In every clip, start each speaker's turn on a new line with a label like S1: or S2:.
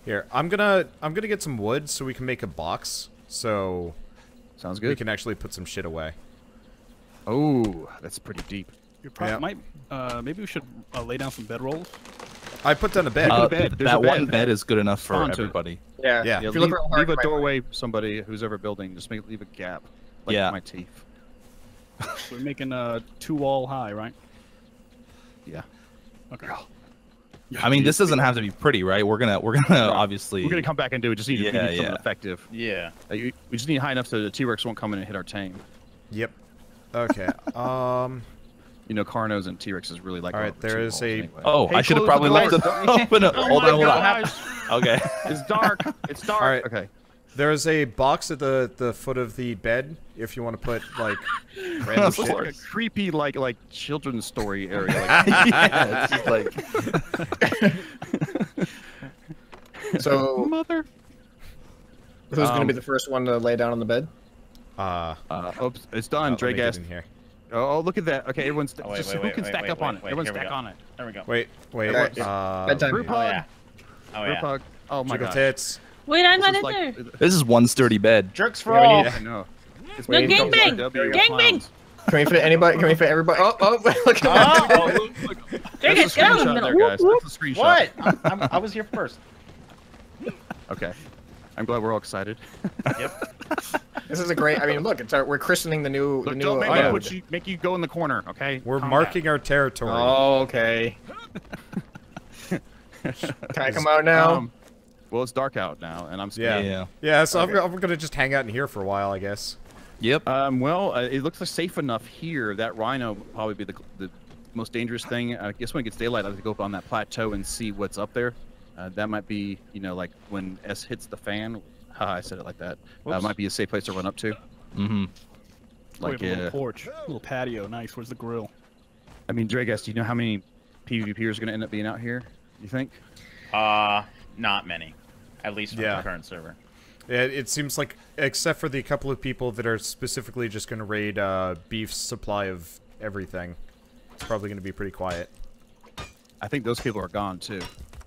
S1: Here, I'm gonna get some wood so we can make a box. So
S2: sounds good.
S1: We can actually put some shit away.
S2: Oh, that's pretty deep.
S3: You probably might. Maybe we should lay down some bedrolls.
S1: I put down a bed.
S4: That one bed is good enough for everybody.
S5: Yeah.
S1: Yeah.
S5: If you look real hard,
S2: leave a doorway. Somebody who's ever building, just leave a gap. Like my teeth.
S3: We're making 2 wall high, right?
S2: Yeah.
S3: Okay.
S4: I mean, this doesn't have to be pretty, right? We're gonna obviously.
S2: We're gonna come back and do it. Just need to be something effective.
S6: Yeah.
S2: We just need high enough so the T-Rex won't come in and hit our tame.
S1: Yep. Okay.
S2: You know, Carnos and T-Rexes really like.
S1: All right, there is a.
S2: Anyway.
S4: Oh, I should have probably left it open. Hold on. Okay.
S2: It's dark. It's dark.
S1: All right.
S2: Okay.
S1: There's a box at the foot of the bed if you want to put like random shit.
S2: Like a creepy like children's story area.
S4: Yeah, it's just like.
S5: So,
S2: mother.
S5: Who's gonna be the first one to lay down on the bed?
S2: Oops, it's done. Drake asked.
S1: Here.
S2: Oh, look at that. Okay, everyone's who can stack up on it?
S6: Wait,
S2: Everyone
S6: here we
S2: stack
S6: go.
S2: on it.
S6: There we go.
S1: Wait.
S5: Bedtime.
S2: Group
S6: Oh
S2: hug.
S6: yeah. Oh
S2: Group
S6: yeah.
S2: hug. Oh my
S1: Jiggle
S2: god.
S1: tits.
S7: Wait, I'm not in
S2: Like,
S7: there.
S4: This is one sturdy bed.
S6: Jerks for
S5: Yeah, we
S6: all.
S5: need-
S2: I know.
S7: No, gangbang! Gangbang!
S5: Can we fit anybody? Can we fit everybody? Oh, look at that.
S6: Oh,
S7: Drake, get out of the middle.
S2: There, guys. That's a screenshot.
S6: what? I was here first.
S2: Okay. I'm glad we're all excited.
S6: Yep.
S5: This is a great. I mean, look, we're christening the new.
S2: Look,
S5: the
S2: don't
S5: new.
S2: make you go in the corner, okay?
S1: We're
S2: Calm
S1: marking our territory.
S5: Oh, okay. Can I come out now?
S2: down. Well, it's dark out now, and I'm scared.
S1: Yeah. So I'm gonna just hang out in here for a while, I guess.
S4: Yep.
S2: Well, it looks like safe enough here. That rhino will probably be the most dangerous thing. I guess when it gets daylight, I have to go up on that plateau and see what's up there. That might be, you know, like when S hits the fan. Haha, I said it like that. Might be a safe place to run up to.
S4: Mm-hmm.
S2: Like
S3: a little porch, little patio. Nice. Where's the grill?
S2: I mean, Dragas, do you know how many PvPers are going to end up being out here? You think?
S6: Not many. At least for the current server.
S1: Yeah, it seems like, except for the couple of people that are specifically just going to raid Beef's supply of everything, it's probably going to be pretty quiet.
S2: I think those people are gone too.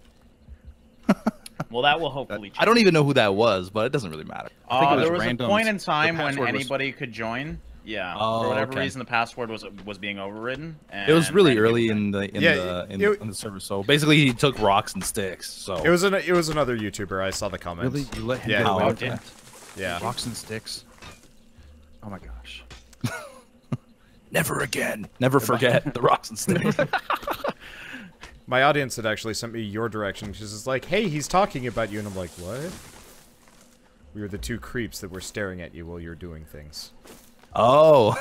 S6: Well, that will hopefully change.
S4: I don't even know who that was, but it doesn't really matter.
S6: There was a point in time when anybody could join. Yeah.
S4: Oh,
S6: for whatever reason, the password was being overridden. And
S4: it was really early in the server, so basically he took rocks and sticks. So
S1: it was another YouTuber. I saw the comments.
S2: Really, you let him
S4: go?
S2: Okay.
S1: Yeah.
S2: Rocks and sticks. Oh my gosh.
S4: Never again. Never forget the rocks and sticks.
S1: My audience had actually sent me your direction because it's like, hey, he's talking about you, and I'm like, what? We were the two creeps that were staring at you while you're doing things.
S4: Oh.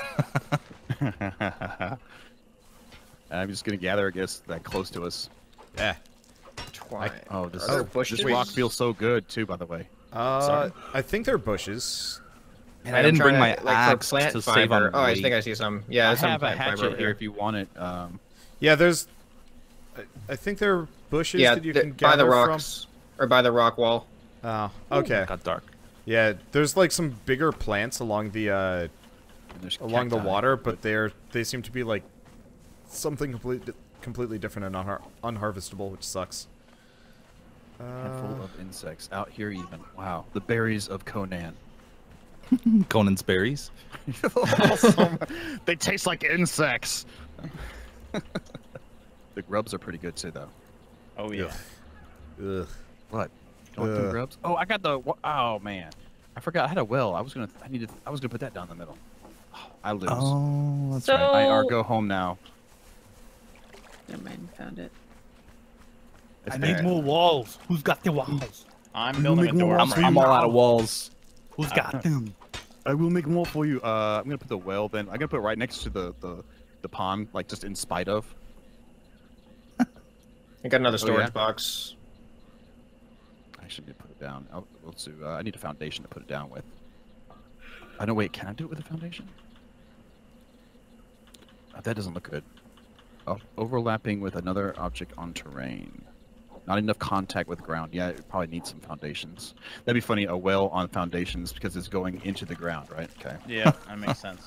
S2: I'm just gonna gather, I guess, that close to us.
S1: Yeah.
S2: Oh, this rock feels so good too, by the way.
S1: I think they're bushes.
S4: And I didn't bring my axe
S5: plant
S4: to
S5: fiber.
S4: save on.
S5: Oh, I think I see some. Yeah,
S2: I
S5: some
S2: have a
S5: plant fiber
S2: hatchet
S5: over
S2: here if you want it.
S1: Yeah, there's. I think they're bushes that you can
S5: by
S1: gather
S5: the rocks or by the rock wall.
S1: Oh, okay.
S4: Ooh, got dark.
S1: Yeah, there's like some bigger plants along the water, but they seem to be like something completely different and unharvestable, which sucks.
S2: Handful of insects out here even. Wow, the berries of Conan.
S4: Conan's berries.
S2: They taste like insects. The grubs are pretty good too, though.
S6: Oh yeah.
S1: Ugh.
S2: What? Don't like the grubs? Oh, I got the. Oh man, I forgot. I had a well. I was gonna put that down the middle. Oh, I lose.
S4: Oh, that's
S7: So-
S4: right.
S2: I go home now.
S7: Never mind, found it.
S3: I need more walls. Who's got the walls?
S6: I'm building a door.
S4: I'm all out of walls.
S3: Who's got them?
S2: I will make more for you. I'm gonna put the well. Then I'm gonna put it right next to the pond, like just in spite of.
S5: I got another storage
S2: yeah?
S5: box.
S2: I should need to put it down. Let's do. I need a foundation to put it down with. I don't wait. Can I do it with a foundation? That doesn't look good. Oh, overlapping with another object on terrain. Not enough contact with ground. Yeah, it probably needs some foundations. That'd be funny. A well on foundations because it's going into the ground, right? Okay.
S6: Yeah, that makes sense.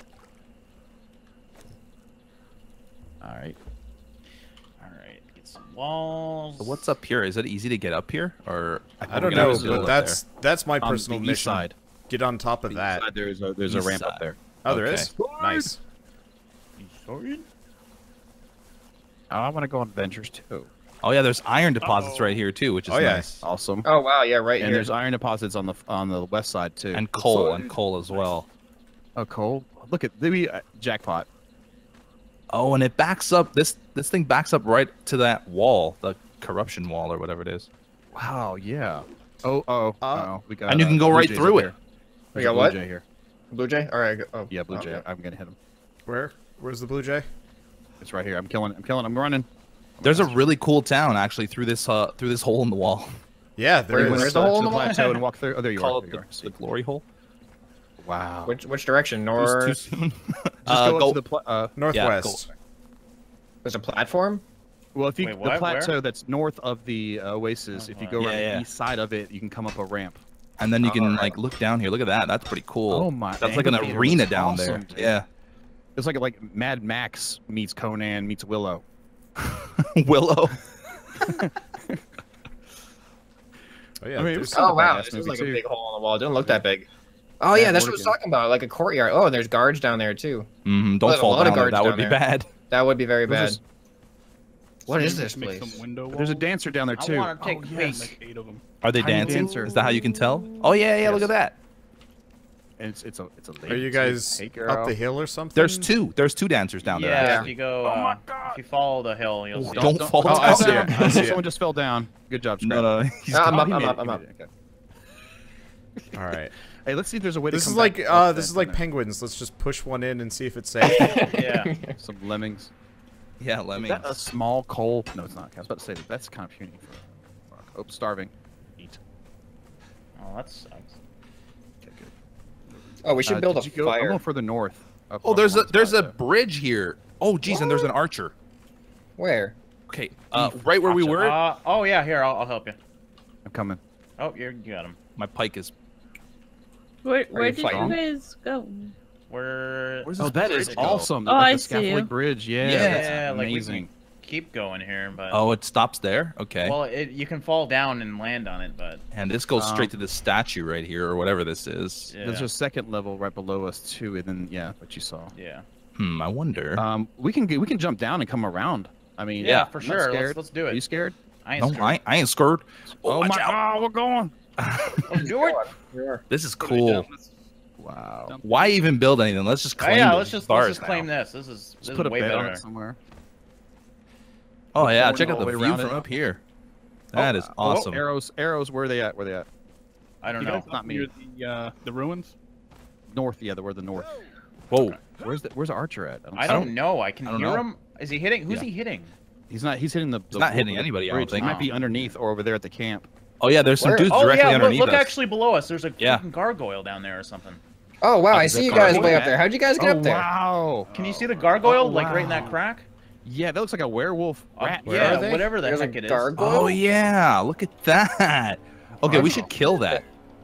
S6: All right. Get some walls.
S4: So what's up here? Is it easy to get up here, or
S1: I don't know, but that's my personal
S2: on the
S1: mission.
S2: east side.
S1: Get on top of that.
S2: Side, there's a ramp up there.
S1: Oh, there
S4: Okay.
S1: is? Nice.
S2: Oh, I want to go on adventures too.
S4: Oh yeah, there's iron deposits right here too, which is nice.
S2: Awesome.
S5: Oh wow, yeah, right
S2: And
S5: here.
S2: there's iron deposits on the west side too.
S4: And coal as well.
S2: Oh, coal. Look at the jackpot.
S4: Oh, and it backs up. This thing backs up right to that wall, the corruption wall or whatever it is.
S2: Wow. Yeah. Oh. We got.
S4: And you can go
S2: Blue
S4: right
S2: Jays
S4: through
S2: up
S4: it.
S2: here.
S5: We
S2: There's
S5: got
S2: a
S5: what?
S2: Blue Jay here.
S5: Blue Jay? All right. Oh,
S2: Yeah, Blue Jay.
S5: okay.
S2: I'm gonna hit him.
S1: Where's the blue jay?
S2: It's right here. I'm killing. I'm running.
S4: There's a really cool town actually through this hole in the wall.
S1: Yeah, there is.
S5: Where's the hole in
S2: to
S5: the wall?
S2: plateau and walk through. Oh, there you
S4: Call
S2: are.
S4: it
S2: There you are.
S4: the glory hole.
S2: Wow.
S5: Which direction?
S4: It was too
S5: North.
S4: soon.
S2: Just go up to the
S1: Northwest.
S5: There's a platform.
S2: well, if you
S6: Wait,
S2: the
S6: what?
S2: plateau
S6: Where?
S2: that's north of the oasis, if you go around
S4: Yeah.
S2: the east side of it, you can come up a ramp.
S4: And then you can
S5: Alright.
S4: like look down here. Look at that. That's pretty cool.
S2: Oh my!
S4: That's like an
S2: amphitheater
S4: arena
S2: looks
S4: down
S2: awesome,
S4: there.
S2: dude.
S4: Yeah.
S2: It's like Mad Max meets Conan meets Willow.
S4: Willow.
S1: Oh, yeah.
S2: I mean, it
S1: there's-
S2: was
S5: Oh wow,
S2: badass
S5: this is
S2: movie,
S5: like a
S2: too.
S5: big hole in the wall. It didn't look that big. Oh yeah, that's what I was talking about. Like a courtyard. Oh, and there's guards down there too.
S4: Don't
S5: there's a
S4: fall
S5: lot of
S4: down there.
S5: guards
S4: That would
S5: down
S4: be
S5: there.
S4: bad.
S5: That would be very bad.
S2: There's
S5: What is this
S3: Make
S5: place?
S3: some window
S2: There's a
S3: walls.
S2: dancer down there
S6: I
S2: too.
S6: want to take a peek.
S3: Like 8 of them.
S4: Are they
S2: Tiny
S4: dancing?
S2: dancer.
S4: Is that how you can tell? Oh yeah, look at that.
S2: And it's a lady.
S1: Are you
S2: too.
S1: guys
S2: Hey,
S1: up
S2: girl.
S1: the hill or something?
S4: There's two dancers down there.
S6: Yeah,
S4: actually.
S6: if you go, if you follow the hill, you'll see.
S4: Don't fall
S1: Oh, I
S4: down
S1: see
S4: there.
S1: it. I see it.
S2: Someone just fell down. Good job, Scrap.
S4: No, he's
S5: I'm
S2: Oh,
S5: up.
S2: he
S5: I'm
S2: made
S5: up.
S2: it,
S5: I'm
S2: he
S5: up.
S2: made it, okay.
S1: All right.
S2: Hey, let's see if there's a way
S1: This
S2: to
S1: is
S2: come
S1: like
S2: back up
S1: this is
S2: that
S1: like
S2: from there.
S1: penguins. Let's just push one in and see if it's safe.
S6: Yeah.
S2: Some lemmings.
S4: Yeah,
S2: Is
S4: lemmings.
S2: that a small coal? No, it's not. I was about to say that's kind of puny for rock. Oh, starving. Eat.
S6: Oh, that sucks.
S2: Okay, good.
S5: Oh, we should build a
S2: did you go, I'm
S5: fire.
S2: going further north. Up
S4: Oh,
S2: on
S4: there's
S2: the
S4: a
S2: plateau.
S4: bridge here. Oh, geez, and there's an archer.
S5: Where?
S4: Okay, right where we were.
S6: Oh yeah, here I'll help you.
S2: I'm coming.
S6: Oh, you got him.
S4: My pike is.
S7: Where
S5: you
S7: did you
S5: fighting?
S7: guys go?
S6: We're
S4: Where's
S2: Oh,
S4: this
S2: that is
S4: bridge go?
S2: awesome.
S7: Oh,
S2: like
S7: I
S2: the
S7: see you.
S2: scaffolding bridge. Yeah,
S4: Yeah,
S2: that's
S6: like we
S2: amazing.
S6: can keep going here, but
S4: Oh, it stops there. Okay.
S6: well, you can fall down and land on it, but
S4: And this goes straight to the statue right here, or whatever this is.
S6: yeah,
S2: There's a second level right below us too, and then yeah, what you saw.
S6: yeah,
S4: I wonder.
S2: We can jump down and come around. I mean,
S6: yeah,
S2: I'm
S6: for
S2: not
S6: sure.
S2: scared.
S6: Let's do
S2: Are you
S6: it.
S2: scared?
S6: I ain't
S4: no,
S6: scared.
S4: I ain't scared.
S2: Oh
S4: watch
S2: my
S4: out.
S2: God, we're going.
S6: Let's do it.
S4: This is cool.
S2: Wow.
S4: Why even build anything? Let's just
S6: Oh,
S4: claim
S6: yeah,
S4: the
S6: let's just
S4: stars
S6: claim
S4: now.
S6: this. This is
S2: Just put a
S6: way
S2: bed on
S6: better.
S2: it somewhere.
S4: Oh yeah,
S2: Going
S4: check
S2: all
S4: out
S2: the
S4: the
S2: way
S4: view
S2: around
S4: from
S2: it.
S4: up here. That is awesome.
S2: Arrows. Where are they at?
S6: I don't
S3: You
S6: know.
S3: guys
S2: Not me.
S3: near the ruins?
S2: North. Yeah, we're the north.
S4: Whoa.
S2: Where's the archer at?
S6: I don't know. I can
S4: I don't
S6: hear
S4: know.
S6: him. Is he hitting? Who's
S2: Yeah.
S6: he hitting?
S2: He's not. He's hitting the.
S4: He's not hitting anybody, I don't
S2: bridge.
S4: think.
S2: He might be underneath or over there at the camp.
S4: Oh yeah, there's some
S5: Where?
S4: dudes
S6: Oh
S4: directly
S6: yeah,
S4: underneath
S6: look
S4: us.
S6: actually below us. There's a
S4: Yeah.
S6: freaking gargoyle down there or something.
S5: Oh wow, I
S2: Is
S5: see
S2: that
S5: you guys
S2: gargoyle
S5: way up
S2: bad?
S5: there. How'd you guys get up there?
S2: Wow.
S6: Can you see the gargoyle
S2: Oh,
S6: like right in that
S2: wow.
S6: crack?
S2: Yeah, that looks like a werewolf rat.
S5: Where
S6: yeah,
S5: are they?
S6: whatever the
S5: There's
S6: heck
S5: a
S6: it is.
S5: gargoyle?
S4: Oh yeah, look at that. Okay, we should kill that.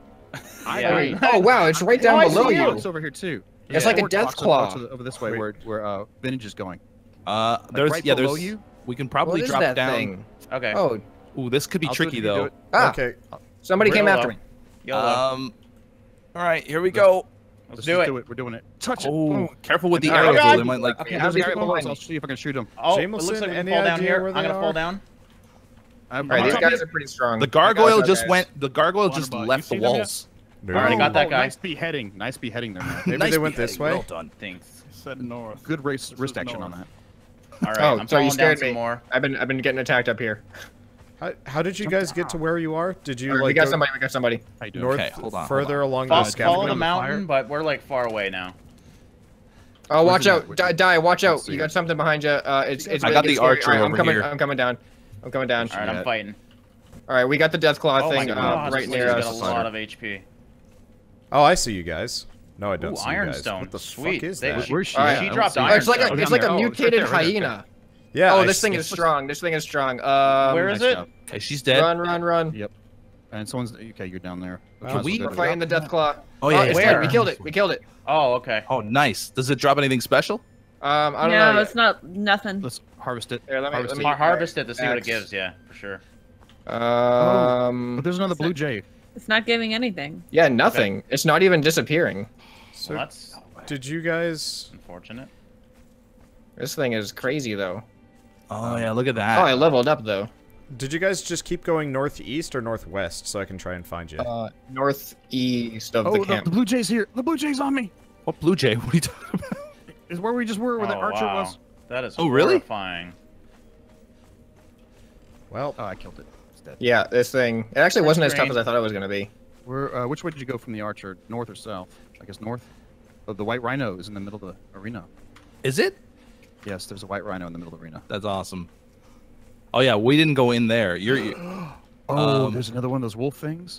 S2: I
S6: Yeah.
S2: agree.
S5: Oh wow, it's right down
S6: I
S5: below
S6: see
S5: you.
S2: It's over here too.
S5: It's like a
S2: Or
S5: death
S2: Fox
S5: claw.
S2: over this way where Vintage is going.
S4: There's
S2: right
S4: yeah,
S2: below
S4: there's
S2: you?
S4: we can
S5: What
S4: probably
S5: is
S4: drop
S5: that
S4: down.
S5: thing?
S6: Okay.
S5: Oh,
S4: Ooh, this could be
S2: I'll do it
S4: tricky
S2: if you do
S4: though.
S2: it.
S5: ah,
S1: Okay.
S5: somebody came
S6: YOLO.
S5: after me.
S6: YOLO.
S4: All right, here we go.
S6: Let's
S2: Let's
S6: do
S2: just
S6: it.
S2: do it. We're doing it. Touch it.
S4: Oh,
S2: Boom.
S4: careful with the
S5: Oh,
S4: arrows.
S6: God.
S4: though, They might like.
S5: Okay,
S2: There's
S5: how's
S2: the
S5: the people
S2: arrows.
S5: behind
S2: I'll
S5: me?
S2: see if I can shoot him.
S6: Oh, it
S1: Jameson,
S6: looks like we can
S1: any
S6: fall down
S1: idea
S6: here.
S1: where
S6: I'm
S1: they
S6: gonna fall
S1: are?
S6: down.
S2: I'm
S5: Alright, these
S2: on
S5: guys
S2: top.
S5: are pretty strong.
S4: The gargoyle
S5: Guys,
S4: just
S5: guys.
S4: went. The gargoyle just
S3: Wanderbot,
S4: left
S3: you
S4: the
S3: see them yet?
S4: walls.
S1: They
S6: Already
S1: already
S6: got that guy.
S2: Nice beheading. Nice beheading there, man.
S1: Maybe
S4: Nice
S1: they went this
S4: beheading.
S1: way.
S4: Well done.
S6: Thanks.
S3: Said north.
S2: Good
S3: This is
S2: wrist action on
S3: north.
S2: that.
S6: All right.
S5: Oh,
S6: I'm
S5: sorry, you
S6: falling down
S5: scared
S6: some
S5: me.
S6: more.
S5: I've been getting attacked up here.
S1: How did you guys get to where you are? Did you
S5: Alright,
S1: like
S5: we got
S1: go
S5: somebody. We got somebody.
S2: How you doing?
S1: north
S4: Okay, hold on,
S1: further along
S6: Follow
S1: the
S6: the
S1: scaffolding?
S6: mountain, but we're like far away now.
S5: Oh, watch
S2: the
S5: out!
S2: map?
S5: Die! Watch
S2: Let's
S5: out!
S2: see
S5: You
S2: it.
S5: got something behind you. It's
S4: I got the
S5: scary.
S4: archer
S5: Alright, I'm
S4: over
S5: coming.
S4: here.
S5: I'm coming down. I'm coming down.
S6: All right, I'm fighting.
S5: All right, we got the death claw
S6: Oh my
S5: thing
S6: god,
S5: right
S6: this
S5: near
S6: lady's
S5: us.
S6: got a lot of HP.
S1: Oh, I see you guys. No, I don't
S6: Ooh,
S1: see you guys.
S6: ironstone.
S1: What the
S6: Sweet.
S1: fuck is
S6: They-
S1: that?
S2: Where's she?
S5: Alright,
S2: at?
S6: she
S2: I don't
S6: dropped
S2: see her.
S6: iron.
S5: It's like
S6: Oh,
S5: a
S2: down there.
S5: mutated
S2: Right there, right there.
S5: hyena.
S1: Yeah.
S5: Oh,
S1: I
S5: this thing
S1: see-
S5: is strong. This thing is strong.
S6: Where is
S2: Nice
S6: it?
S2: job.
S4: Okay, she's dead.
S5: Run!
S2: Yep. And someone's okay. You're down there.
S1: Can
S4: we-
S5: We're fighting the death claw.
S4: Oh yeah,
S5: it's
S4: yeah.
S5: dead.
S6: Where?
S5: We killed it. We killed it.
S6: Oh, okay.
S4: Oh nice. Does it drop anything special?
S5: I don't
S7: No,
S5: know.
S7: it's not nothing.
S2: Let's harvest it.
S5: Here, let me
S6: Harvest it to see what it gives. Yeah, for sure.
S2: But there's another blue jay.
S7: It's not giving anything.
S5: Yeah, nothing. Okay. It's not even disappearing.
S1: So
S6: well, that's
S1: did you guys?
S6: Unfortunate.
S5: This thing is crazy though.
S4: Oh yeah, look at that.
S5: Oh, I leveled up though.
S1: Did you guys just keep going northeast or northwest so I can try and find you?
S5: Northeast of the camp.
S2: The blue jay's here. The blue jay's on me.
S4: What blue jay? What are you talking about?
S2: Is where we just were, where the archer was.
S6: That is
S4: really?
S6: horrifying.
S1: Well,
S2: I killed it. It's dead.
S5: Yeah, this thing. It actually wasn't as tough as I thought it was gonna be.
S2: Where? Which way did you go from the archer? North or south? I guess north. Oh, the white rhino is in the middle of the arena.
S4: Is it?
S2: Yes, there's a white rhino in the middle of the arena.
S4: That's awesome. Oh yeah, we didn't go in there.
S2: There's another one of those wolf things.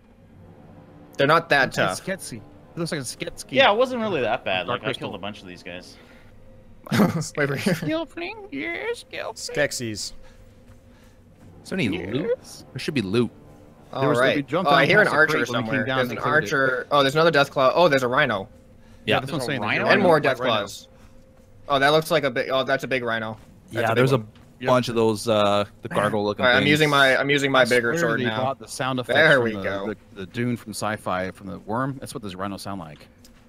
S5: They're not that tough.
S2: Sketsy. It looks like a sketsy.
S6: Yeah, it wasn't really that bad. Like I killed a bunch of these guys.
S5: Wait for here.
S2: Skillfling, yes,
S1: Skeksis.
S4: Is there any loot? There should be loot.
S5: All right. Oh, I hear an archer somewhere. There's an archer. Oh, there's another death claw. Oh, there's a rhino.
S2: Yeah, that's what I'm saying.
S5: And more death claws. Oh, that looks like a big. Oh, that's a big rhino.
S4: Yeah, there's a bunch of those the gargle looking things.
S5: I'm using my bigger sword now.
S2: Bought the sound effects
S5: there we
S2: from
S5: go.
S2: The dune from sci-fi from the worm. That's what those rhinos sound like.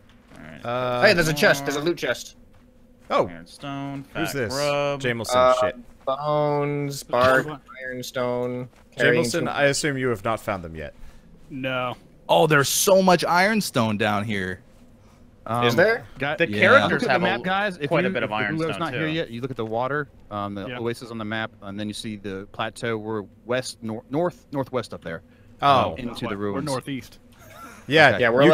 S6: All right.
S5: Hey, there's a chest. There's a loot chest.
S1: Oh,
S6: ironstone.
S1: Who's this?
S6: Grub.
S1: Jameson. Shit.
S5: Bones, bark, ironstone.
S1: Jameson, I assume you have not found them yet.
S3: No.
S4: Oh, there's so much ironstone down here.
S5: Is there?
S6: The characters have
S2: the map, guys.
S6: quite a bit of ironstone
S2: Whoever's not here yet, you look at the water, the oasis on the map, and then you see the plateau. We're northwest up there.
S1: Oh,
S2: into the ruins.
S3: We're northeast.
S1: Yeah,
S2: Okay.
S5: Yeah, we're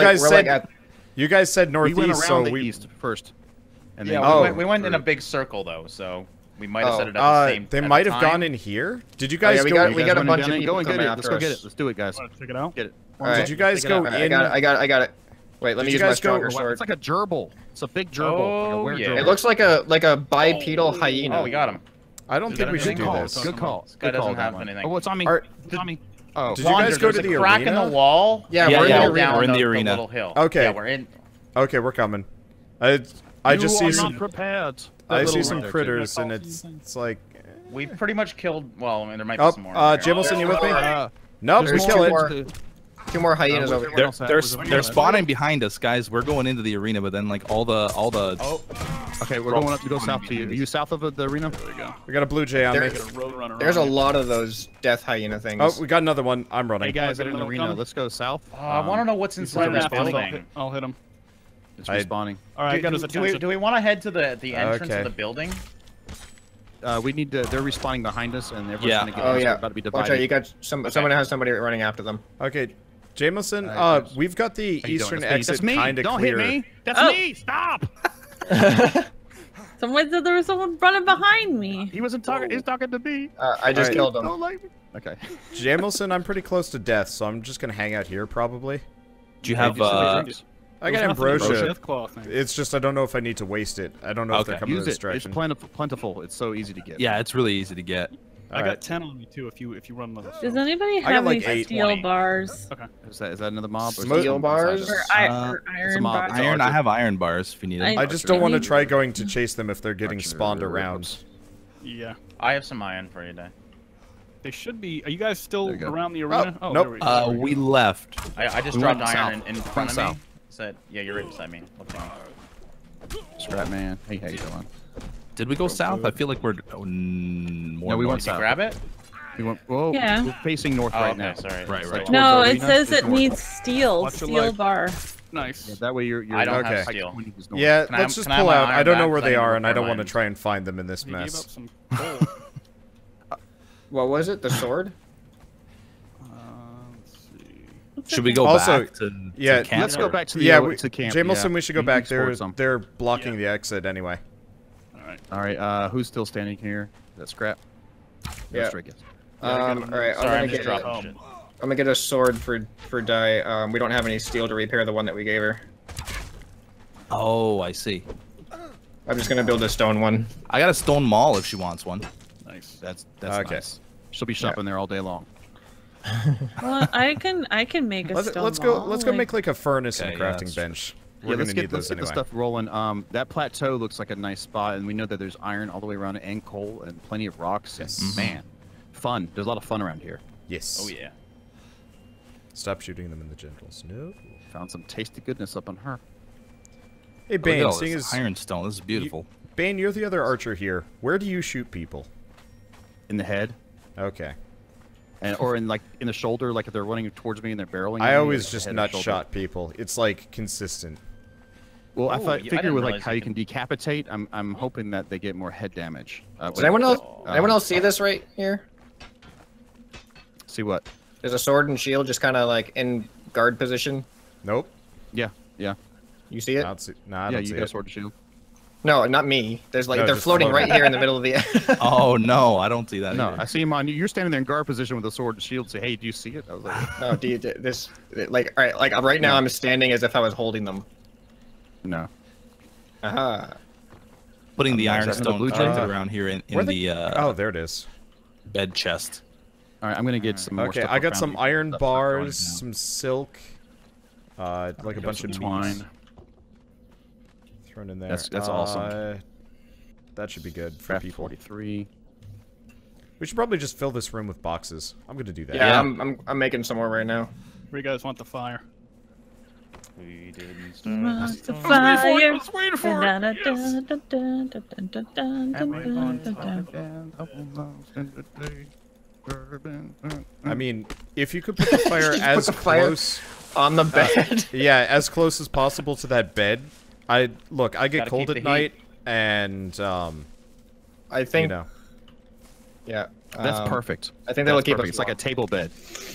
S1: you guys said northeast,
S2: we went around
S1: so
S2: the
S1: we
S2: east first. And
S6: yeah,
S2: then
S6: we went in a big circle though, so we might have set it up the same.
S1: They might have gone in here. Did you guys go?
S5: We got a bunch of people
S2: go and get it.
S5: coming
S2: Let's go get it. Let's do it, guys.
S3: Check it out.
S2: Get it.
S1: Did you guys go in?
S5: I got it. Wait, let me use my stronger sword.
S2: It's like a gerbil. It's a big gerbil.
S6: Oh,
S2: like a
S6: yeah.
S2: gerbil.
S5: It looks like a bipedal hyena.
S6: Oh, we got him.
S1: I don't think we should do this.
S2: Good call.
S6: This guy doesn't have anything.
S2: Oh, it's on me. It's on me. Oh,
S1: did you guys go to the arena?
S6: Crack in the wall.
S5: Yeah, we're in the arena.
S6: The little hill.
S1: Okay.
S6: Yeah, we're in.
S1: Okay, we're coming. I just see some.
S3: Prepared.
S1: I see some critters, and it's like.
S6: We've pretty much killed. Well, I mean, there might be some more.
S1: Jameson, you with me? Nope, we kill it.
S5: Two more hyenas over here.
S4: They're spawning behind us, guys. We're going into the arena, but then like all the.
S2: Oh. Okay, we're going up to go south to you. Are you south of the arena? There we go.
S1: We got a blue jay on me.
S5: There's a lot of those death hyena things.
S1: Oh, we got another one. I'm running.
S2: Hey guys, in the arena. Let's go south.
S6: I want to know what's inside this building.
S3: I'll hit him.
S2: It's respawning.
S3: All right,
S6: do we want to head to the entrance of the building?
S2: We need to. They're respawning behind us, and everyone's gonna get about to be divided.
S5: Watch out! You got someone has somebody running after them.
S1: Okay, Jameson. We've got the eastern exit kind of clear.
S3: Don't hit me. That's me. Stop.
S7: Someone said there was someone running behind me.
S2: He wasn't talking. He's talking to me.
S5: I just killed him.
S2: Don't like me. Okay.
S1: Jameson, I'm pretty close to death, so I'm just gonna hang out here probably.
S4: Do you have?
S1: I got ambrosia. It's just I don't know if I need to waste it. I don't know if they're coming to this direction.
S2: It's plentiful. It's so easy to get.
S4: Yeah, it's really easy to get.
S3: I got 10 on me too. If you run those.
S7: Does anybody have any steel bars?
S3: Okay.
S2: Is that another mob? Or
S5: steel bars?
S7: Or iron bars?
S4: Iron. I have iron bars if you need them.
S1: I just don't want to try going to chase them if they're getting spawned around.
S3: Yeah.
S6: I have some iron for you, Dave.
S3: They should be. Are you guys still around the arena?
S1: Oh, nope.
S4: We left.
S6: I just dropped iron in front of me. Said, yeah, you're right beside me. Look at me.
S2: Scrap man. Hey, how you doing?
S4: Did we go south? I feel like we're more.
S2: No, we went south.
S6: Grab it.
S2: We went. Whoa.
S7: Yeah.
S2: We're facing north right now.
S6: Sorry.
S2: Right.
S7: No, it says it needs steel. Steel bar.
S3: Nice.
S2: Yeah, that way you're.
S6: I don't have steel.
S1: Yeah, let's just pull out. I don't know where they are, and I don't want to try and find them in this mess.
S5: What was it? The sword?
S4: Should we go back to camp?
S2: Let's go back to the to camp.
S1: Jameson, we should go back. They're blocking the exit anyway.
S2: All right. Who's still standing here? That's Scrap.
S5: Yeah. All right.
S6: I'm
S5: gonna get a sword for Dai. We don't have any steel to repair the one that we gave her.
S4: Oh, I see.
S5: I'm just gonna build a stone one.
S4: I got a stone maul if she wants one.
S2: Nice. That's nice. She'll be shopping there all day long.
S7: Well, I can make a stone
S1: Let's go make like a furnace and a crafting bench. We're gonna need
S2: let's
S1: those
S2: get
S1: anyway.
S2: the stuff rolling. That plateau looks like a nice spot, and we know that there's iron all the way around it, and coal, and plenty of rocks.
S1: Yes.
S2: And, man, fun. There's a lot of fun around here.
S1: Yes.
S6: Oh yeah.
S1: Stop shooting them in the genitals. No.
S2: Found some tasty goodness up on her.
S1: Hey, Bane,
S4: Look at all
S1: seeing
S4: this
S1: as
S4: ironstone. This is beautiful.
S1: Bane, you're the other archer here. Where do you shoot people?
S2: In the head,
S1: Okay.
S2: or in the shoulder, like if they're running towards me and they're barreling.
S1: I
S2: at me,
S1: always
S2: like
S1: just
S2: head or
S1: nut
S2: shoulder.
S1: shot people. It's like consistent.
S2: Well,
S6: Oh, I
S2: figure
S6: didn't
S2: with like
S6: realize
S2: how
S6: you
S2: you can decapitate, I'm hoping that they get more head damage.
S5: Does anyone else see this right here?
S2: See what?
S5: There's a sword and shield just kind of like in guard position.
S1: Nope.
S2: Yeah.
S5: You see it?
S1: I
S2: Yeah,
S1: don't
S2: you
S1: see
S2: got a
S1: it.
S2: sword and shield.
S5: No, not me. There's like
S1: No,
S5: they're
S1: just
S5: floating
S1: floating.
S5: right here in the middle of the.
S4: Oh no, I don't see that.
S2: No,
S4: either.
S2: I see him on you. You're standing there in guard position with a sword and shield. Say, hey, do you see it? I was like,
S5: No, dude, this like all right, like right now I'm standing as if I was holding them.
S2: no.
S5: Aha.
S4: Putting the
S2: Is that the
S4: ironstone
S2: blue
S4: collected
S1: chest?
S4: around here in
S1: Where
S4: the
S1: oh, there it is.
S4: bed chest.
S2: All right, I'm gonna get some more
S1: Okay,
S2: stuff.
S1: I got
S2: around
S1: some
S2: me.
S1: iron
S2: Stuff start going
S1: bars,
S2: down.
S1: some silk, like a bunch
S2: some
S1: of
S2: twine.
S1: meat thrown in there.
S2: That's awesome.
S1: That should be good for
S2: Craft
S1: people.
S2: 43.
S1: We should probably just fill this room with boxes. I'm gonna do that.
S5: Yeah, I'm making some more right now.
S3: Where you guys want the fire?
S6: We didn't
S7: Must
S6: start.
S7: fire.
S2: Let's wait for
S1: I mean, if you could put the fire
S5: Just put
S1: as
S5: the fire-
S1: close,
S5: On the bed.
S1: yeah, as close as possible to that bed. I get
S6: Gotta
S1: cold
S6: keep
S1: at
S6: the
S1: night, and
S5: I think.
S1: you know,
S5: Yeah.
S2: That's perfect.
S5: I think that'll
S2: That's
S5: keep
S2: perfect.
S5: us.
S2: It's like a table bed.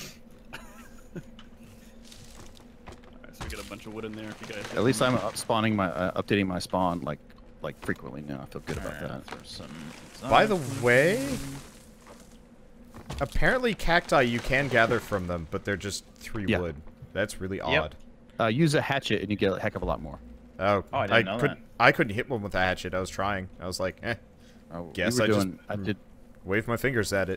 S3: Alright, so we got a bunch of wood in there. If you guys.
S2: At least I'm updating my spawn like frequently now. I feel good about that.
S6: For some
S1: by the way, apparently cacti you can gather from them, but they're just 3
S2: Yeah.
S1: wood. That's really odd.
S2: Use a hatchet and you get a heck of a lot more.
S1: Oh,
S6: I didn't know that.
S1: I couldn't hit one with a hatchet. I was trying. I was like, eh. Guess
S2: I did
S1: Wave my fingers at it.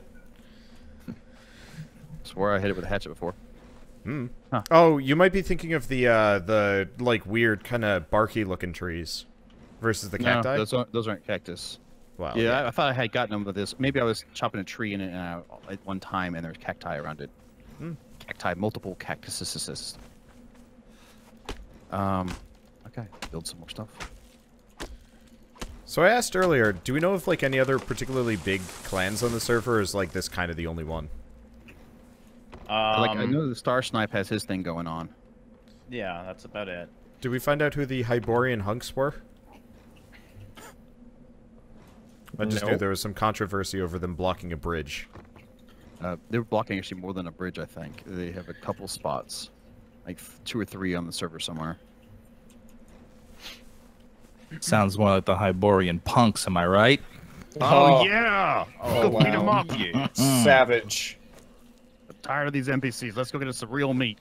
S2: swear I hit it with a hatchet before.
S1: Hmm.
S2: Huh.
S1: Oh, you might be thinking of the like weird kind of barky looking trees versus the cacti.
S2: No, those aren't cactus.
S1: Wow.
S2: Yeah, I thought I had gotten them with this. Maybe I was chopping a tree in it at one time, and there's cacti around it. Cacti, multiple cactuses. Okay, build some more stuff.
S1: So I asked earlier, do we know if like any other particularly big clans on the server, or is like this kind of the only one?
S2: Like I know the Star Snipe has his thing going on.
S6: Yeah, that's about it.
S1: Did we find out who the Hyborian hunks were? I just knew
S5: Nope.
S1: there was some controversy over them blocking a bridge.
S2: They were blocking actually more than a bridge, I think. They have a couple spots, like 2 or 3 on the server somewhere.
S4: Sounds more like the Hyborian punks, am I right?
S5: Oh,
S2: yeah!
S5: Oh,
S2: Go beat them
S5: wow.
S2: up, you.
S5: Savage.
S2: I'm tired of these NPCs. Let's go get us some real meat.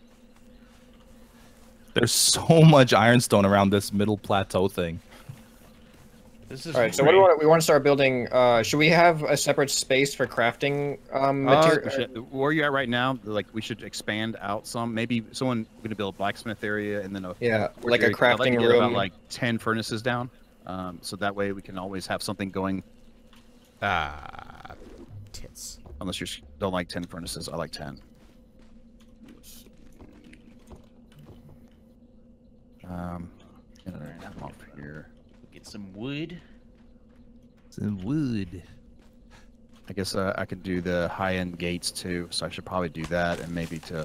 S4: There's so much ironstone around this middle plateau thing.
S6: This is
S5: All right, so what do we want to start building? Should we have a separate space for crafting material?
S2: Where you at right now? Like we should expand out some. Maybe someone going to build a blacksmith area and then a
S5: Yeah,
S2: work
S5: like a
S2: area. I'd like to
S5: crafting
S2: get
S5: room.
S2: About like 10 furnaces down, so that way we can always have something going.
S1: Tits.
S2: Unless you don't like 10 furnaces, I like 10. Get them off here.
S6: Get some wood.
S4: Some wood.
S2: I guess I could do the high-end gates too, so I should probably do that and maybe to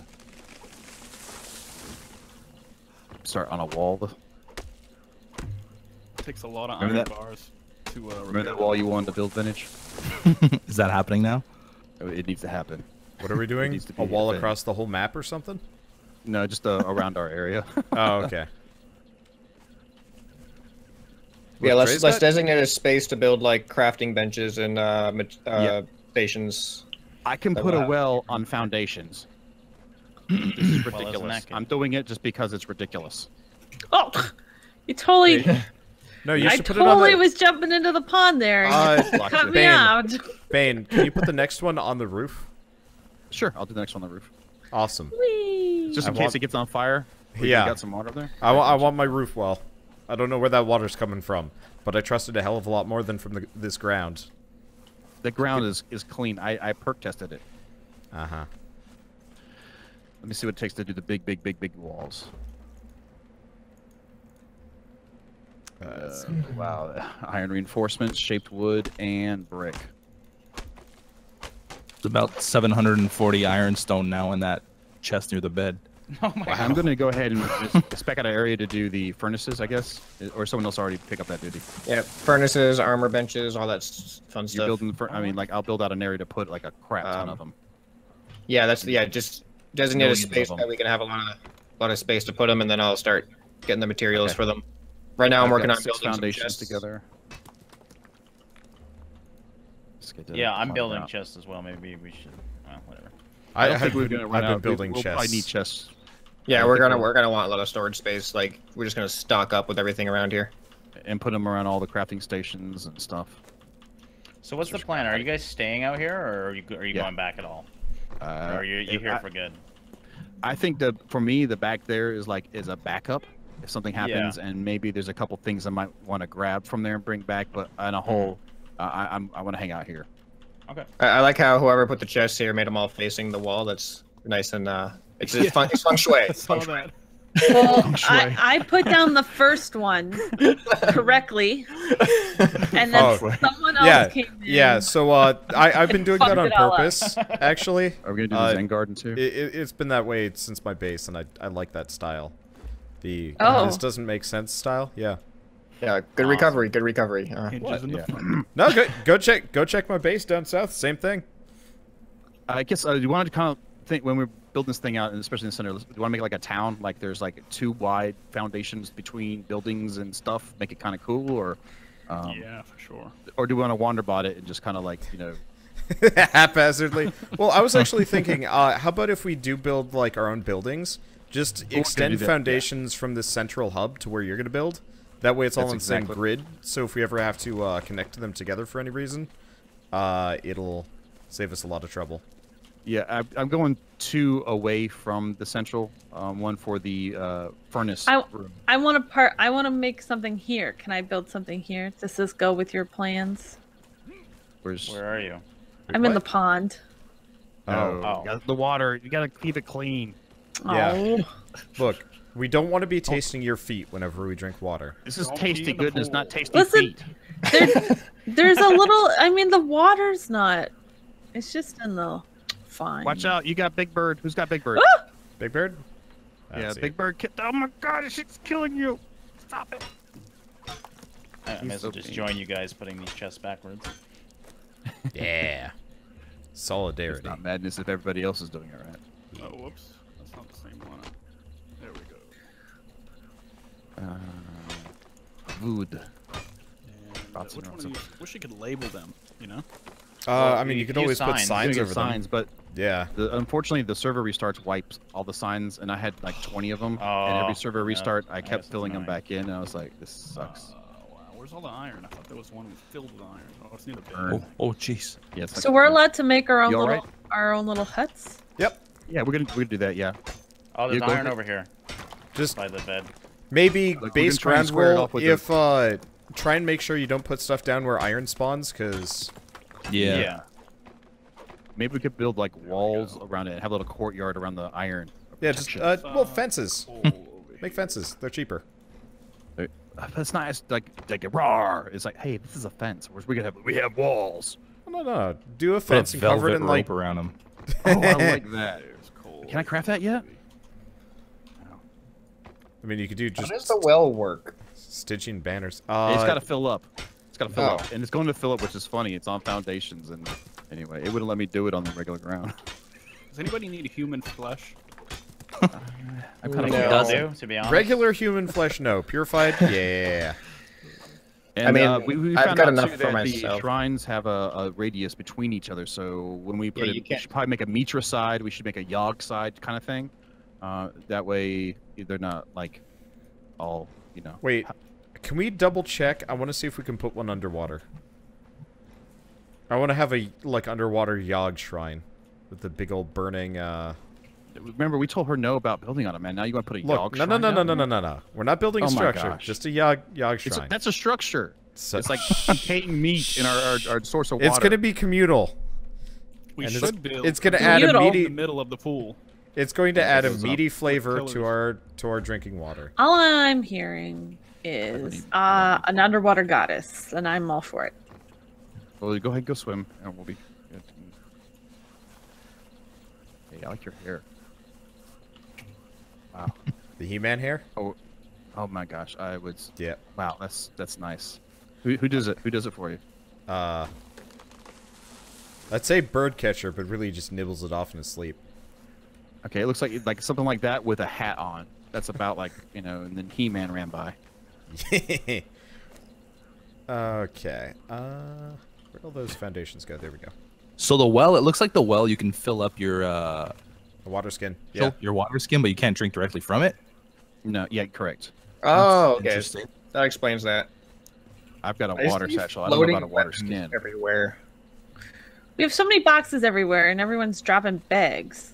S2: start on a wall.
S3: Takes a lot of
S2: Remember
S3: iron
S2: that-
S3: bars to
S2: Remember that wall you wanted to build, Vintage?
S4: Is that happening now?
S2: It needs to happen.
S1: What are we doing?
S2: needs to be
S1: A wall
S2: a thing.
S1: across the whole map or something?
S2: No, just around our area.
S1: Oh, okay.
S5: Yeah,
S1: What,
S5: let's
S1: Dre's got?
S5: designate a space to build like crafting benches and stations.
S2: I can put a well on foundations. This is
S6: Well, isn't
S2: ridiculous.
S6: that good?
S2: I'm doing it just because it's ridiculous.
S7: Oh, you totally.
S1: No, you
S7: I
S1: should put it on
S7: totally
S1: the...
S7: was jumping into the pond there. and you cut me
S1: Bane.
S7: out.
S1: Bane, can you put the next one on the roof?
S2: Sure, I'll do the next one on the roof.
S1: Awesome.
S7: Whee!
S2: Just in
S1: I
S2: case
S1: want-
S2: it gets on fire.
S1: Yeah.
S2: You got some water there?
S1: I want my roof well. I don't know where that water's coming from, but I trusted a hell of a lot more than from this ground.
S2: The ground is clean. I perk tested it.
S1: Uh-huh.
S2: Let me see what it takes to do the big walls. Wow. Iron reinforcements, shaped wood, and brick.
S4: It's about 740 ironstone now in that chest near the bed.
S6: Oh my God.
S2: I'm going to go ahead and just spec out an area to do the furnaces, I guess. Or someone else already pick up that duty.
S5: Yeah, furnaces, armor benches, all that fun stuff.
S2: You're building I mean, like, I'll build out an area to put, like, a crap ton of them.
S5: Yeah, just designate a space that we can have a lot of space to put them, and then I'll start getting the materials for them. Right now, I'm working on building
S2: foundations
S5: some
S2: together.
S6: Yeah, I'm building chests as well. Maybe we should. Well, whatever.
S2: I don't think we're gonna run out.
S1: I've been building chests.
S2: I need chests.
S5: Yeah, we're gonna want a lot of storage space. Like, we're just gonna stock up with everything around here,
S2: and put them around all the crafting stations and stuff.
S6: So what's the plan? Are you guys staying out here, or are you going back at all? Or are you here for good?
S2: I think that for me, the back there is a backup if something happens, and maybe there's a couple things I might want to grab from there and bring back. But on a whole, I want to hang out here.
S6: Okay.
S5: I like how whoever put the chests here made them all facing the wall. That's nice and it's feng shui. It's feng shui.
S7: Well, I put down the first one correctly, and then someone else came in.
S1: Yeah, so I've been doing that on purpose, actually.
S2: Are we gonna do the Zen Garden too?
S1: It's been that way since my base, and I like that style. The this doesn't make sense style. Yeah.
S5: Yeah, good recovery. Good recovery.
S1: No, go check my base down south. Same thing.
S2: I guess you wanted to kind of think when we're building this thing out, and especially in the center, do you want to make it like a town? Like there's like 2 wide foundations between buildings and stuff. Make it kind of cool, or
S3: yeah, for sure.
S2: Or do we want to Wanderbot it and just kind of like
S1: haphazardly? Well, I was actually thinking, how about if we do build like our own buildings? Just extend foundations from the central hub to where you're going to build. That way it's all on the same grid, so if we ever have to connect them together for any reason, it'll save us a lot of trouble.
S2: Yeah, I'm going 2 away from the central, 1 for the furnace room.
S7: I want to make something here. Can I build something here? Does this go with your plans?
S6: Where are you?
S7: I'm in the pond.
S3: Oh. The water. You gotta keep it clean.
S1: Yeah.
S7: Oh.
S1: Look. We don't want to be tasting your feet whenever we drink water.
S2: This is tasty goodness, not tasty feet.
S7: There's a little... I mean, the water's not... It's just in the... Fine.
S2: Watch out, you got Big Bird. Who's got Big Bird?
S7: Ah!
S1: Big Bird?
S2: Yeah, Big Bird. Oh my god, it's killing you. Stop it.
S6: I may as well just join you guys putting these chests backwards.
S1: Yeah. Solidarity.
S2: It's not madness if everybody else is doing it right.
S3: Oh, whoops. That's not the same one. There we go.
S2: Wood.
S3: Which one of you? Wish you could label them, you know?
S1: I mean, you could always put signs over
S2: them. But
S1: yeah.
S2: Unfortunately, the server restarts wipes all the signs, and I had like 20 of them. And every server restart, I kept filling them back in, and I was like, this sucks.
S3: Wow. Where's all the iron? I thought there was one filled with iron. Oh, it's near the bed.
S4: Oh, jeez.
S2: Yeah,
S7: so we're allowed to make our own little huts?
S1: Yep.
S2: Yeah, we're gonna do that. Yeah.
S6: Oh, there's iron over here.
S1: Just
S6: by the bed.
S1: Maybe base ground rule. If try and make sure you don't put stuff down where iron spawns, because.
S2: Yeah. Maybe we could build like walls around it and have a little courtyard around the iron.
S1: Yeah, just well, fences. Make fences. They're cheaper.
S2: That's not like roar. It's like, hey, this is a fence. Whereas we have walls.
S1: No. Do a fence and cover it in like
S4: around them.
S2: Oh, I like that. Can I craft that yet?
S1: No. I mean, you could do just.
S5: How does the well work?
S1: Stitching banners.
S2: It's got to fill up. It's got to fill up, and it's going to fill up, which is funny. It's on foundations, and anyway, it wouldn't let me do it on the regular ground.
S3: Does anybody need human flesh?
S6: I kind of do, to be honest.
S1: Regular human flesh, no. Purified, yeah.
S2: And,
S5: I mean,
S2: we
S5: I've
S2: found
S5: got
S2: out
S5: enough
S2: too
S5: for
S2: that
S5: myself.
S2: the shrines have a radius between each other, so when we put it, we should probably make a Mitra side. We should make a Yogg side kind of thing. That way, they're not like all, you know.
S1: Wait. Can we double check? I want to see if we can put one underwater. I want to have a like underwater Yogg shrine with the big old burning
S2: Remember, we told her no about building on it, man. Now you want to put a yog
S1: shrine? No. We're not building a structure. Just a yog shrine.
S2: That's a structure. It's like decaying meat in our source of water.
S1: It's going to be communal.
S3: We should build.
S1: It's going to add a meaty.
S3: In the middle of the pool.
S1: It's going to add a meaty flavor to our drinking water.
S7: All I'm hearing is an underwater goddess, and I'm all for it.
S2: Well, go ahead, go swim, and we'll be good. Hey, I like your hair. Wow.
S1: The He-Man hair?
S2: Oh my gosh, I would.
S1: Yeah.
S2: Wow, that's nice. Who does it? Who does it for you?
S1: I'd say Birdcatcher, but really just nibbles it off in his sleep.
S2: Okay, it looks like something like that with a hat on. That's about like, and then He-Man ran by.
S1: Okay. Where'd all those foundations go? There we go.
S4: So the well, it looks like the well you can fill up your
S1: a water skin. Yeah.
S4: Your water skin, but you can't drink directly from it.
S2: No, yeah, correct.
S5: Oh, okay.
S4: Interesting.
S5: That explains that.
S2: I've got a water satchel. I don't know about a water skin.
S5: Everywhere.
S7: We have so many boxes everywhere, and everyone's dropping bags.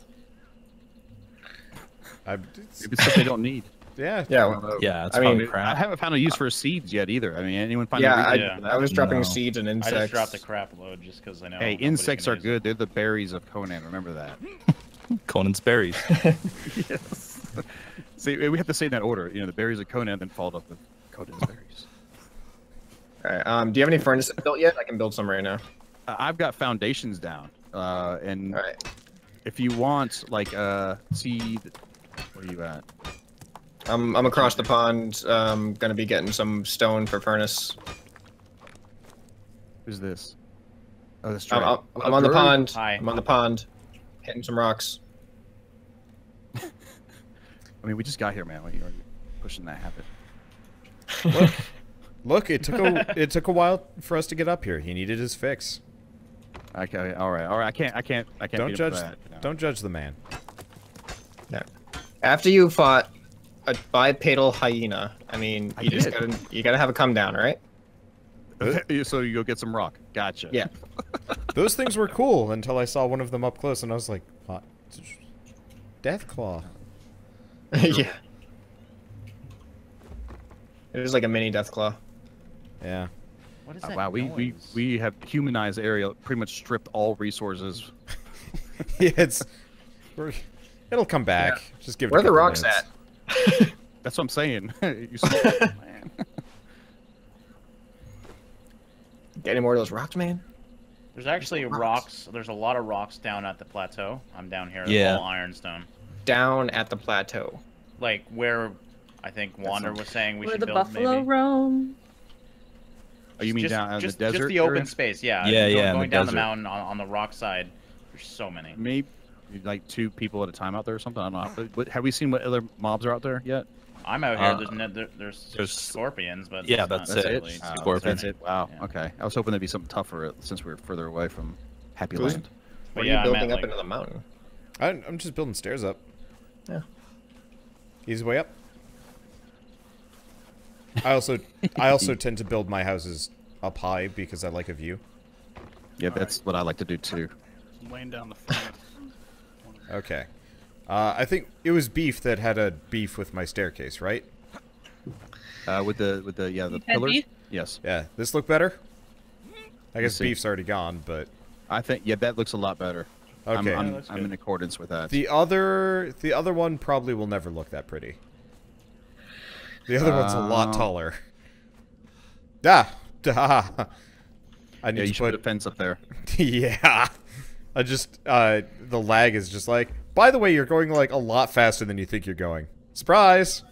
S2: Maybe it's stuff they don't need.
S1: Yeah.
S4: Yeah. It's crap.
S2: I haven't found a use for seeds yet either. I mean, anyone find?
S5: I was dropping seeds and insects.
S6: I just dropped a crap load just because I know.
S2: Hey, insects are good. They're the berries of Conan. Remember that.
S4: Conan's berries.
S2: Yes. See, we have to say in that order. The berries of Conan, then followed up with Conan's berries.
S5: All right. Do you have any furnaces built yet? I can build some right now.
S2: I've got foundations down, and
S5: all right.
S2: If you want, like, seed, where are you at?
S5: I'm across the pond. Gonna be getting some stone for furnace.
S2: Who's this? Oh, that's
S5: I'm on the pond.
S6: Hi.
S5: I'm on the pond, hitting some rocks.
S2: I mean, we just got here, man. You're pushing that habit.
S1: Look, it took a while for us to get up here. He needed his fix.
S2: Okay, all right. I can't.
S1: Don't judge. Don't judge the man.
S5: No. After you fought a bipedal hyena, I mean, you gotta have a come down, right?
S2: So you go get some rock. Gotcha.
S5: Yeah.
S1: Those things were cool until I saw one of them up close, and I was like, what? Deathclaw.
S5: Yeah. It was like a mini Deathclaw.
S1: Yeah.
S6: What is that
S2: Wow, we have humanized area, pretty much stripped all resources.
S1: Yeah, it'll come back.
S5: Yeah.
S1: Just give it.
S5: Where are the rocks at?
S2: That's what I'm saying. You small, man.
S5: Get any more of those rocks, man?
S6: There's actually rocks. There's a lot of rocks down at the plateau. I'm down here.
S4: Yeah.
S6: All ironstone.
S5: Down at the plateau.
S6: Like where I think Wander was saying we
S7: Where
S6: should
S7: the
S6: build
S7: buffalo
S6: maybe.
S7: roam.
S2: Oh, you mean down in the desert?
S6: Just the open
S2: area?
S6: space, yeah.
S4: Yeah,
S6: Going down the
S4: desert.
S6: mountain on the rock side. There's so many.
S2: Maybe like 2 people at a time out there or something. I don't know. But have we seen what other mobs are out there yet?
S6: I'm out here. There's scorpions, but
S4: yeah,
S6: that's
S4: that's
S6: not
S4: it.
S6: really-
S4: Scorpions.
S2: That's it. Wow.
S6: Yeah.
S2: Okay. I was hoping there'd be something tougher since we're further away from Happy
S5: Who's-
S2: Land.
S5: What
S6: yeah,
S5: are you
S6: I
S5: building
S6: meant,
S5: up
S6: like-
S5: into the mountain?
S1: I'm just building stairs up.
S5: Yeah.
S1: Easy way up. I also tend to build my houses up high because I like a view.
S2: Yeah, that's what I like to do too.
S3: I'm laying down the front.
S1: Okay. I think it was Beef that had a beef with my staircase, right?
S2: With the
S7: had
S2: pillars.
S7: beef?
S2: Yes.
S1: Yeah. This look better? I guess
S2: see.
S1: Beef's already gone, but
S2: I think that looks a lot better.
S1: okay.
S2: I'm in accordance with that.
S1: The other one probably will never look that pretty. The other one's a lot taller. I need
S2: you
S1: to
S2: should put a fence up there.
S1: Yeah. I just the lag is just like, by the way, you're going like a lot faster than you think you're going. Surprise.